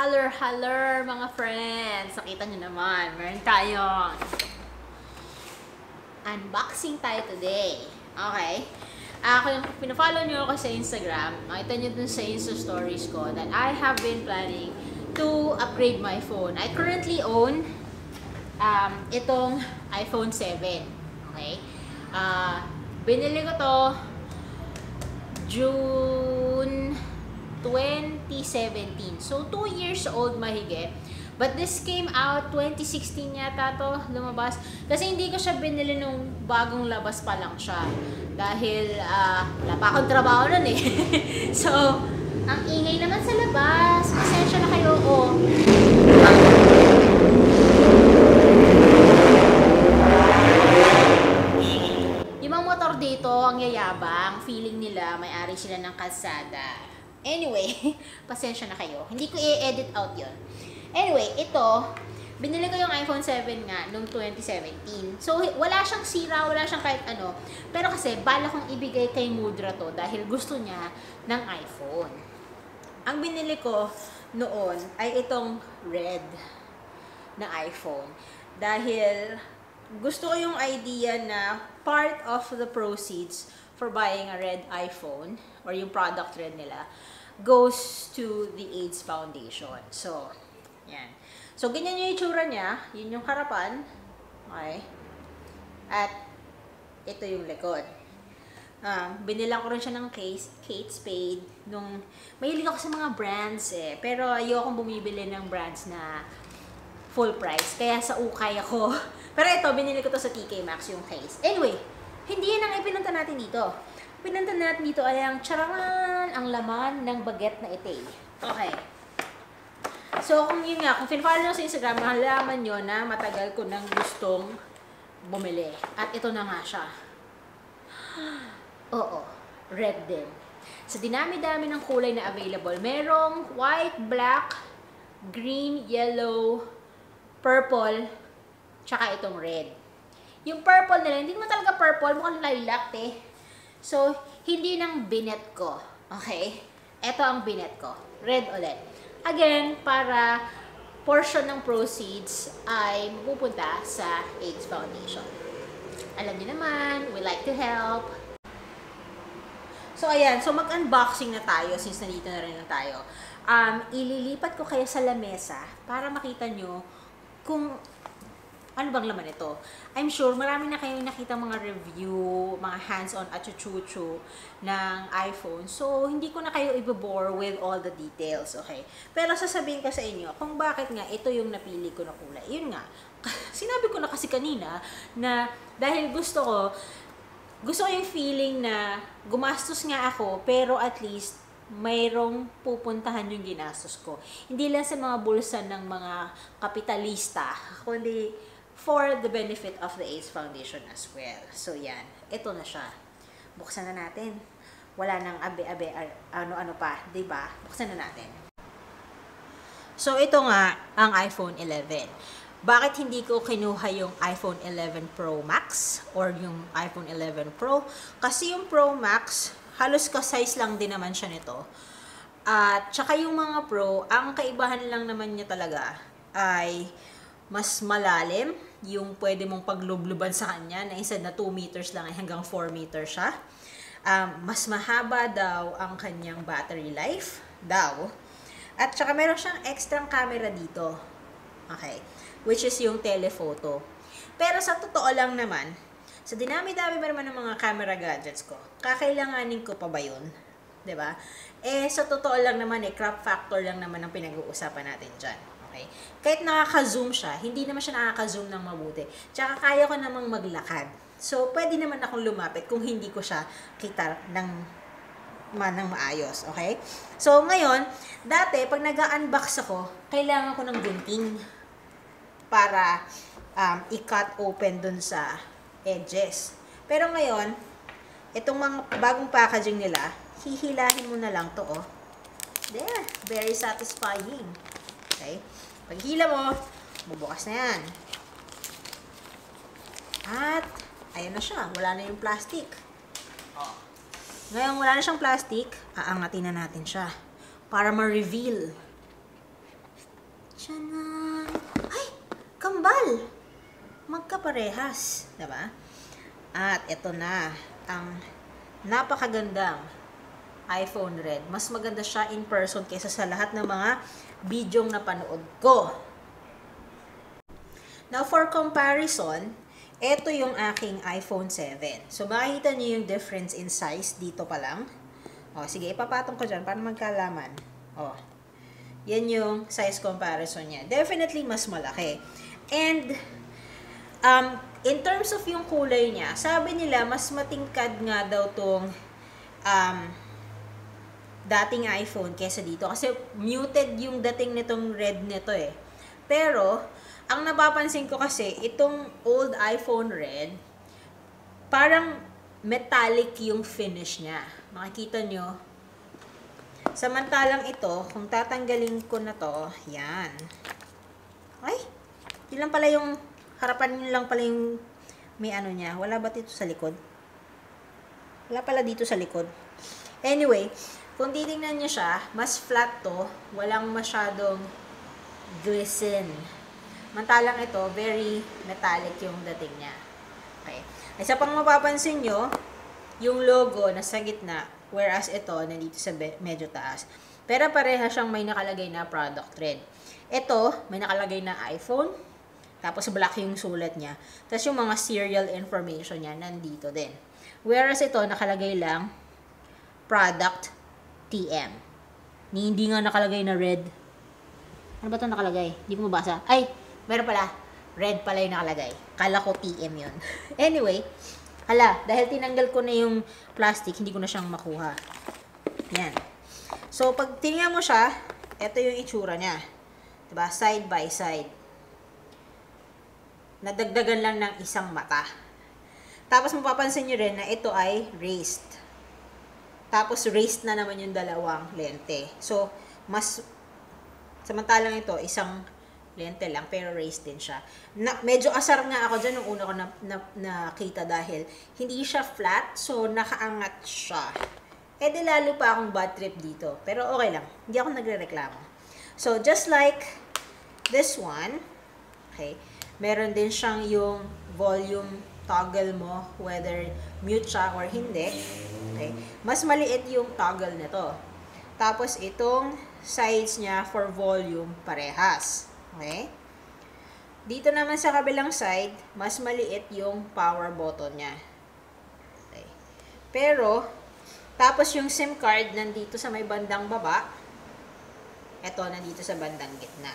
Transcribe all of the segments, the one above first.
Haller mga friends! Nakita nyo naman, meron tayong unboxing tayo today. Okay? Kung pinafollow nyo ako sa Instagram, makita nyo dun sa Insta stories ko that I have been planning to upgrade my phone. I currently own itong iPhone 7. Okay? Binili ko to June 2017. So, 2 years old mahigit. But this came out 2016 yata to lumabas. Kasi hindi ko siya binili nung bagong labas pa lang siya. Dahil wala pa akong trabaho nun eh. So, ang ingay naman sa labas. Pasensya na kayo. Oh. Yung mga motor dito, ang yayabang. Feeling nila may-ari sila ng kalsada. Anyway, pasensya na kayo. Hindi ko i-edit out yon. Anyway, ito, binili ko yung iPhone 7 nga noong 2017. So, wala siyang sira, wala siyang kahit ano. Pero kasi, bala kong ibigay kay Mudra to dahil gusto niya ng iPhone. Ang binili ko noon ay itong red na iPhone. Dahil gusto ko yung idea na part of the proceeds for buying a red iPhone or yung product red nila goes to the AIDS Foundation. So, yan. So, ganyan yung itsura niya. Yun yung harapan. Okay. At ito yung likod. Binilang ko rin siya ng Kate Spade. Mahilig ako sa mga brands eh. Pero ayokong bumibili ng brands na full price. Kaya sa ukay ako. Pero ito, binili ko to sa TK Maxx yung case. Anyway, hindi yan ang ipinunta natin dito. Pinunta natin dito ay ang charangan, ang laman ng baget na ite. Okay. So, kung yun nga, kung pinfollow nyo sa Instagram, mahalaman nyo na matagal ko nang gustong bumili. At ito na nga siya. Oo, red din. Sa dinami-dami ng kulay na available, merong white, black, green, yellow, purple, tsaka itong red. Yung purple nila, hindi naman talaga purple, mukhang lilac eh. So, hindi nang binet ko. Okay? Ito ang binet ko. Red ulit. Again, para portion ng proceeds ay pupunta sa AIDS Foundation. Alam niyo naman, we like to help. So, ayan. So, mag-unboxing na tayo since nandito na rin na tayo. Ililipat ko kayo sa lamesa para makita nyo kung ano bang laman ito. I'm sure marami na kayong nakita mga review, mga hands-on at chuchu ng iPhone. So, hindi ko na kayo i-bore with all the details, okay? Pero sasabihin ko sa inyo kung bakit nga ito yung napili ko na kulay. Yun nga, sinabi ko na kasi kanina na dahil gusto ko yung feeling na gumastos nga ako, pero at least mayroong pupuntahan yung ginastos ko. Hindi lang sa mga bulsa ng mga kapitalista, kundi for the benefit of the AIDS Foundation as well. So, yan. Ito na siya. Buksan na natin. Wala nang abe-abe, ano-ano pa. Diba? Buksan na natin. So, ito nga ang iPhone 11. Bakit hindi ko kinuha yung iPhone 11 Pro Max or yung iPhone 11 Pro? Kasi yung Pro Max, halos ka-size lang din naman siya nito. At tsaka yung mga Pro, ang kaibahan lang naman niya talaga ay mas malalim, yung pwede mong paglubluban sa kanya, na instead na 2 meters lang ay hanggang 4 meters siya. Mas mahaba daw ang kanyang battery life, daw. At saka meron siyang extra camera dito. Okay. Which is yung telephoto. Pero sa totoo lang naman, sa dinami-dami ba naman ng mga camera gadgets ko, kakailanganin ko pa ba yun? 'Di ba? Eh, sa totoo lang naman crop factor lang naman ang pinag-uusapan natin dyan. Okay? Kahit nakaka-zoom siya, hindi naman siya nakaka-zoom ng mabuti. Tsaka kaya ko namang maglakad. So, pwede naman akong lumapit kung hindi ko siya kita ng maayos. Okay? So, ngayon, dati, pag nag-unbox ako, kailangan ko ng gunting para i-cut open dun sa edges. Pero ngayon, itong mga bagong packaging nila, hihilahin mo na lang to, oh. There, very satisfying. Okay? Pag hila mo, bubukas na yan. At, ayan na siya. Wala na yung plastic. Oh. Ngayon, wala na siyang plastic, aangatin na natin siya para ma-reveal Tiyanan! Ay! Kambal! Magkaparehas. Diba? At ito na ang napakagandang iPhone Red. Mas maganda siya in person kaysa sa lahat ng mga bidyong napanood ko. Now, for comparison, ito yung aking iPhone 7. So, makikita niyo yung difference in size dito pa lang. O, sige, ipapatong ko dyan para magkalaman. O, yan yung size comparison niya. Definitely, mas malaki. And, in terms of yung kulay niya, sabi nila, mas matingkad nga daw tong dating iPhone kesa dito. Kasi muted yung dating nitong red nito eh. Pero, ang napapansin ko kasi, itong old iPhone red, parang metallic yung finish niya. Makikita nyo. Samantalang ito, kung tatanggalin ko na to, yan. Ay, yun lang pala yung, harapan yun lang pala yung may ano niya. Wala ba dito sa likod? Wala pala dito sa likod. Anyway, kung titingnan nyo siya, mas flat to. Walang masyadong glisten. Mantalang ito, very metallic yung dating niya. Okay. Isa pang mapapansin nyo, yung logo nasa gitna, whereas ito, nandito sa medyo taas. Pero pareha siyang may nakalagay na product red. Ito, may nakalagay na iPhone, tapos black yung sulat niya. Tapos yung mga serial information niya, nandito din. Whereas ito, nakalagay lang, product TM. Hindi nga nakalagay na red. Ano ba ito nakalagay? Hindi ko mabasa. Ay, meron pala. Red pala yung nakalagay. Kala ko TM yun. Anyway, dahil tinanggal ko na yung plastic, hindi ko na siyang makuha. Yan. So, pag tingnan mo siya, ito yung itsura niya. Diba? Side by side. Nadagdagan lang ng isang mata. Tapos, mapapansin nyo rin na ito ay raised. Tapos, raised na naman yung dalawang lente. So, samantalang ito, isang lente lang, pero raised din siya. Medyo asar nga ako dyan nung una ko nakita dahil hindi siya flat, so nakaangat siya. Eh di lalo pa akong bad trip dito. Pero okay lang, hindi ako nagre-reklamo. So, just like this one, okay, meron din siyang yung volume toggle mo, whether mute siya or hindi. Okay, mas maliit yung toggle nito. Tapos, itong sides niya for volume, parehas. Okay? Dito naman sa kabilang side, mas maliit yung power button niya. Okay. Pero, tapos yung SIM card nandito sa may bandang baba. Ito, nandito sa bandang gitna.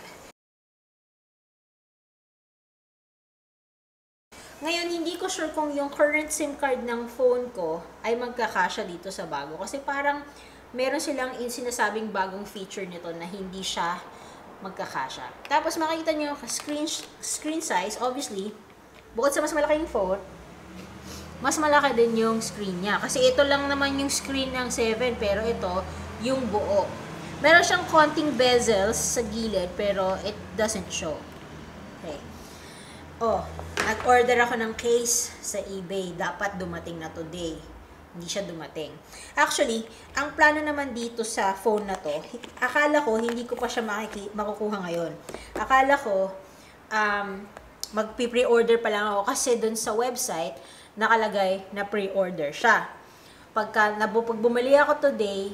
Ngayon, hindi ko sure kung yung current SIM card ng phone ko ay magkakasya dito sa bago. Kasi parang meron silang sinasabing bagong feature nito na hindi siya magkakasya. Tapos makikita nyo screen size, obviously, bukod sa mas malaki yung phone, mas malaki din yung screen niya. Kasi ito lang naman yung screen ng 7, pero ito, yung buo. Meron siyang konting bezels sa gilid, pero it doesn't show. Okay. Oh, nag-order ako ng case sa eBay. Dapat dumating na today. Hindi siya dumating. Actually, ang plano naman dito sa phone na to, akala ko hindi ko pa siya makukuha ngayon. Akala ko mag-pre-order pa lang ako kasi dun sa website nakalagay na pre-order siya. Pag bumili ako today,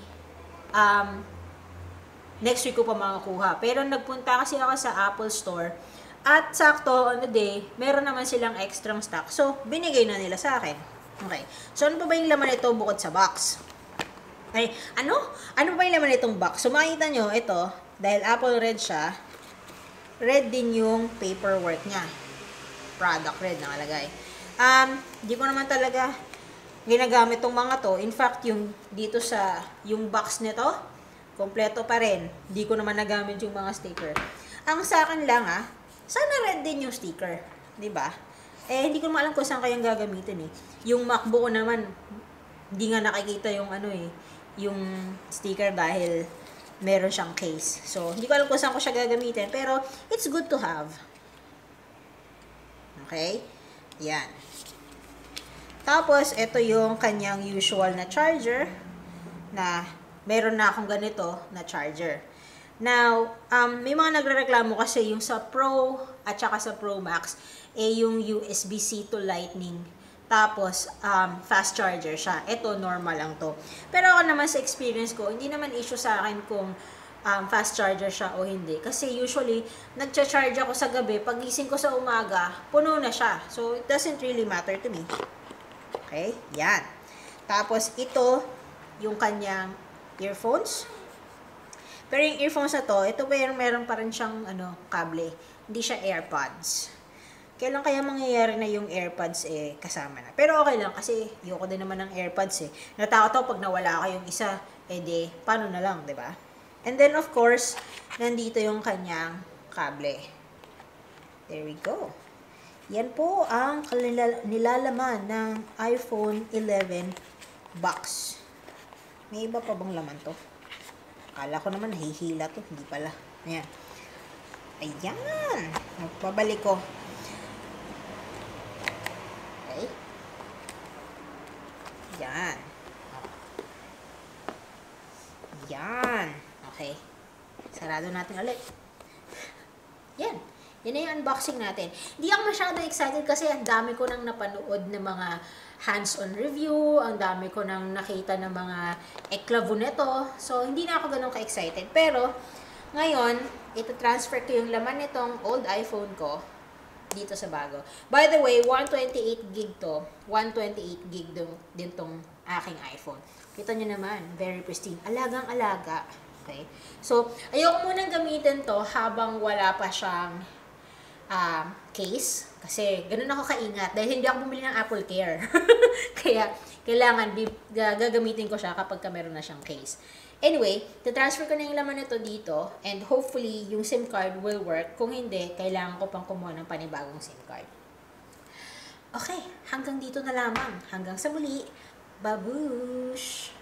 next week ko pa makakuha. Pero nagpunta kasi ako sa Apple Store at sakto on the day, meron naman silang extra stock. So, binigay na nila sa akin. Okay. So, ano pa ba yung laman nito bukod sa box? Ay, ano? Ano pa yung laman nitong box? So, makikita nyo, ito, dahil Apple Red siya, red din yung paperwork niya. Product red nakalagay. Di ko naman talaga ginagamit tong mga to. In fact, yung dito sa, yung box nito, kompleto pa rin. Di ko naman nagamit yung mga sticker. Ang sa akin lang, sana red din yung sticker. Diba? Eh, hindi ko naman alam kung saan kayang gagamitin eh. Yung MacBook ko naman, hindi nga nakikita yung yung sticker dahil meron siyang case. So, hindi ko alam kung saan ko siya gagamitin. Pero, it's good to have. Okay? Yan. Tapos, ito yung kanyang usual na charger na meron na akong ganito na charger. Now, may mga nagrereklamo kasi yung sa Pro at saka sa Pro Max, yung USB-C to Lightning. Tapos, fast charger siya. Ito, normal lang to. Pero ako naman sa experience ko, hindi naman issue sa akin kung fast charger siya o hindi. Kasi usually, nagcha-charge ako sa gabi, pagising ko sa umaga, puno na siya. So, it doesn't really matter to me. Okay? Yan. Tapos, ito, yung kanyang earphones. Pero yung earphones na to, ito meron pa rin siyang kable. Hindi siya AirPods. Kailan kaya mangyayari na yung AirPods kasama na? Pero okay lang kasi ayoko din naman ng AirPods Natakot ako pag nawala yung isa, paano na lang, 'di ba? And then of course, nandito yung kanyang kable. There we go. Yan po ang nilalaman ng iPhone 11 box. May iba pa bang laman to? Akala ko naman nahihila to, hindi pala. Ayan. Ayan. Pabalik ko. Okay. Yan. Yan. Okay. Sarado natin ulit. Yan. Yan na yung unboxing natin. Hindi ako masyado excited kasi ang dami ko nang napanood ng mga hands-on review, ang dami ko nang nakita ng mga eklavo nito. So, hindi na ako ganun ka-excited. Pero, ngayon, ito-transfer ko yung laman nitong old iPhone ko dito sa bago. By the way, 128 gig to. 128 gig din tong aking iPhone. Kita nyo naman, very pristine. Alagang-alaga. Okay? So, ayoko munang gamitin to habang wala pa siyang case. Kasi, ganun ako kaingat. Dahil hindi ako bumili ng Apple Care. Kaya, kailangan gagamitin ko siya kapag meron na siyang case. Anyway, transfer ko na yung laman nito dito. And hopefully, yung SIM card will work. Kung hindi, kailangan ko pang kumuha ng panibagong SIM card. Okay, hanggang dito na lamang. Hanggang sa muli. Babush!